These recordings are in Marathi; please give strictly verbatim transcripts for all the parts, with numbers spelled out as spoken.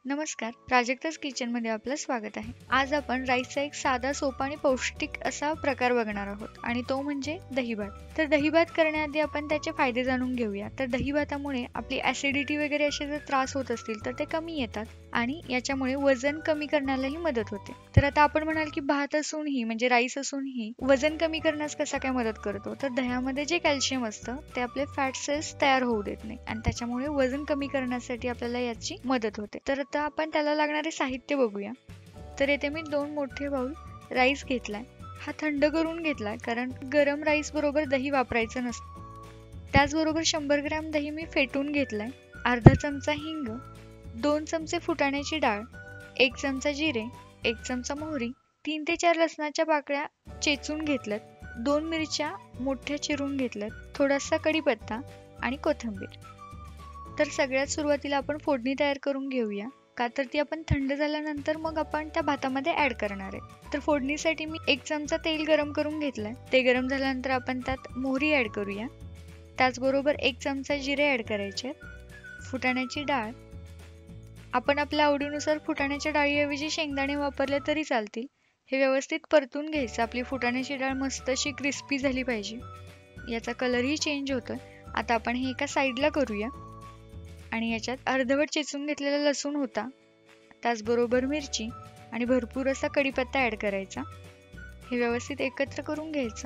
नमस्कार, प्राजक्ताच किचनमध्ये आपलं स्वागत आहे. आज आपण राईसचा एक साधा, सोपा आणि पौष्टिक असा प्रकार बघणार आहोत आणि तो म्हणजे दहीभात. तर दहीभात करण्याआधी आपण त्याचे फायदे जाणून घेऊया. तर दहीभातामुळे आपली ॲसिडिटी वगैरे असे जर त्रास होत असतील तर ते कमी येतात आणि याच्यामुळे वजन कमी करण्यालाही मदत होते. तर आता आपण म्हणाल की भात असूनही म्हणजे राईस असूनही वजन कमी करण्यास कसा काय मदत करतो? तर दह्यामध्ये जे कॅल्शियम असतं ते आपले फॅट सेल्स तयार होऊ देत नाही आणि त्याच्यामुळे वजन कमी करण्यासाठी आपल्याला याची मदत होते. तर आता आपण त्याला लागणारे साहित्य बघूया. तर येथे मी दोन मोठे बाउल राईस घेतलाय. हा थंड करून घेतलाय कारण गरम राईस बरोबर दही वापरायचं नसतं. त्याचबरोबर शंभर ग्रॅम दही मी फेटून घेतलाय. अर्धा चमचा हिंग, दोन चमचे फुटाण्याची डाळ, एक चमचा जिरे, एक चमचा मोहरी, तीन ते चार लसणाच्या पाकळ्या चेचून घेतल्यात, दोन मिरच्या मोठ्या चिरून घेतल्यात, थोडासा कढीपत्ता आणि कोथिंबीर. तर सगळ्यात सुरुवातीला आपण फोडणी तयार करून घेऊया, का तर ती आपण थंड झाल्यानंतर मग आपण त्या भातामध्ये ऍड करणार आहे. तर फोडणीसाठी मी एक चमचा तेल गरम करून घेतलंय. ते गरम झाल्यानंतर आपण त्यात मोहरी ऍड करूया. त्याचबरोबर एक चमचा जिरे ऍड करायचे, फुटाण्याची डाळ. आपण आपल्या आवडीनुसार फुटाण्याच्या डाळीऐवजी शेंगदाणे वापरले तरी चालतील. हे व्यवस्थित परतून घ्यायचं. आपली फुटाण्याची डाळ मस्त अशी क्रिस्पी झाली पाहिजे. याचा कलरही चेंज होतोय. आता आपण हे एका साईडला करूया आणि याच्यात अर्धवट चेचून घेतलेला लसूण होता, त्याचबरोबर मिरची आणि भरपूर असा कढीपत्ता ऍड करायचा. हे व्यवस्थित एकत्र करून घ्यायचं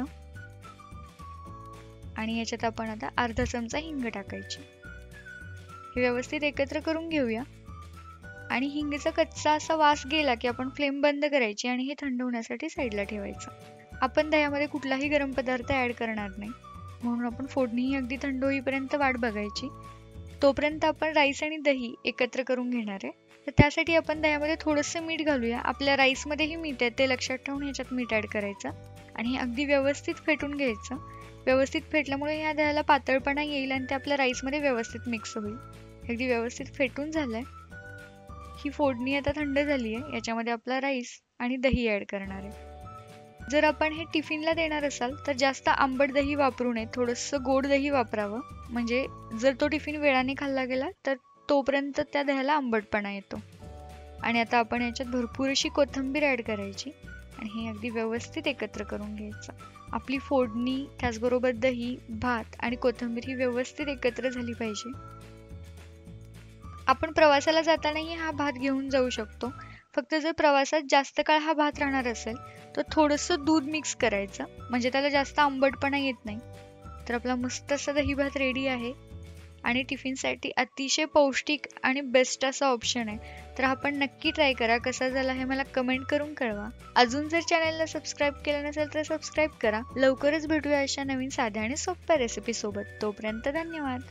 आणि याच्यात आपण आता अर्धा चमचा हिंग टाकायची. हे व्यवस्थित एकत्र करून घेऊया आणि हिंगचा कच्चा असा वास गेला की आपण फ्लेम बंद करायची आणि हे थंड होण्यासाठी साईडला ठेवायचं. आपण दह्यामध्ये कुठलाही गरम पदार्थ ऍड करणार नाही, म्हणून आपण फोडणीही अगदी थंड होईपर्यंत वाट बघायची. तोपर्यंत आपण राईस आणि दही एकत्र करून घेणार आहे. तर त्यासाठी आपण दह्यामध्ये थोडंसं मीठ घालूया. आपल्या राईसमध्येही मीठ आहे, ते लक्षात ठेवून ह्याच्यात मीठ ऍड करायचं आणि हे अगदी व्यवस्थित फेटून घ्यायचं. व्यवस्थित फेटल्यामुळे ह्या दह्याला पातळपणा येईल आणि ते आपल्या राईसमध्ये व्यवस्थित मिक्स होईल. अगदी व्यवस्थित फेटून झालंय. ही फोडणी आता थंड झाली आहे. याच्यामध्ये आपला राईस आणि दही ऍड करणार आहे. जर आपण हे टिफिनला देणार असाल तर जास्त आंबट दही वापरू नये, थोडंसं गोड दही वापरावं. म्हणजे जर तो टिफिन वेळाने खाल्ला गेला तर तोपर्यंत त्या दह्याला आंबटपणा येतो. आणि आता आपण याच्यात भरपूर अशी कोथिंबीर ऍड करायची आणि हे अगदी व्यवस्थित एकत्र करून घ्यायचं. आपली फोडणी, त्याचबरोबर दही, भात आणि कोथिंबीर ही व्यवस्थित एकत्र झाली पाहिजे. आपण प्रवासाला जातानाही हा भात घेऊन जाऊ शकतो. फक्त जर प्रवासात जास्त काळ हा भात राहणार असेल तर थोडंसं दूध मिक्स करायचं, म्हणजे त्याला जास्त आंबटपणा येत नाही. तर आपला मस्त असा दही भात रेडी आहे आणि टिफिनसाठी अतिशय पौष्टिक आणि बेस्ट असा ऑप्शन आहे. तर आपण नक्की ट्राय करा. कसा झाला हे मला कमेंट करून कळवा. अजून जर चॅनलला सबस्क्राईब केलं नसेल तर सबस्क्राईब करा. लवकरच भेटूया अशा नवीन साध्या आणि सोप्या रेसिपी सोबत. तोपर्यंत धन्यवाद.